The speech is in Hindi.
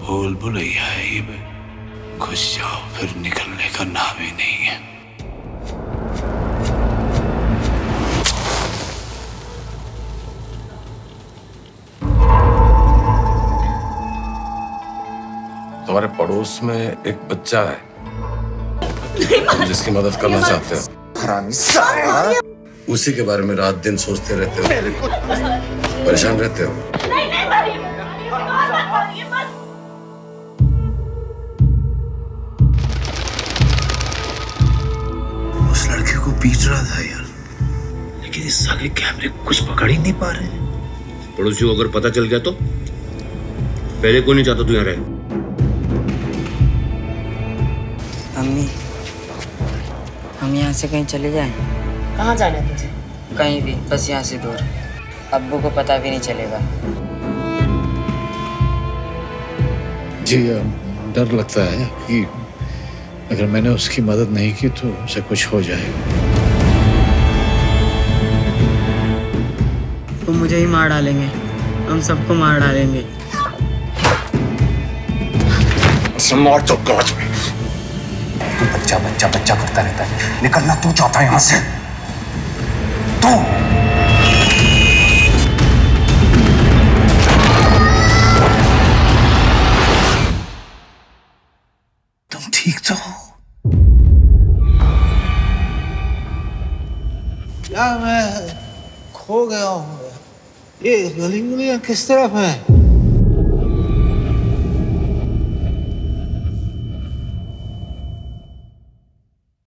भूल भुलैया है ये बे। घुस जाओ फिर निकलने का नाम ही नहीं है। तुम्हारे पड़ोस में एक बच्चा है जिसकी मदद करना चाहते हो। हरामी साला। उसी के बारे में रात दिन सोचते रहते हो, परेशान रहते हो। उस लड़के को पीट रहा था यार, लेकिन इस साले कैमरे कुछ पकड़ ही नहीं पा रहे हैं। पड़ोसियों को अगर पता चल गया तो? पहले कोई नहीं चाहता तू यहाँ रहे। अम्मी, हम यहाँ से कहीं चले जाएं? कहाँ जाना है तुझे? कहीं भी, बस यहाँ से दूर। अब्बू को पता भी नहीं चलेगा। जी डर लगता है कि अगर मैंने उसकी मदद नहीं की तो उसे कुछ हो जाएगा। वो मुझे ही मार डालेंगे, हम सबको मार डालेंगे। मार तो काज में। तू बच्चा बच्चा बच्चा करता रहता है, निकलना तू चाहता है यहाँ से। तू तुम ठीक तो हो? क्या मैं खो गया हूँ? ये गली गुलियां किस तरफ है?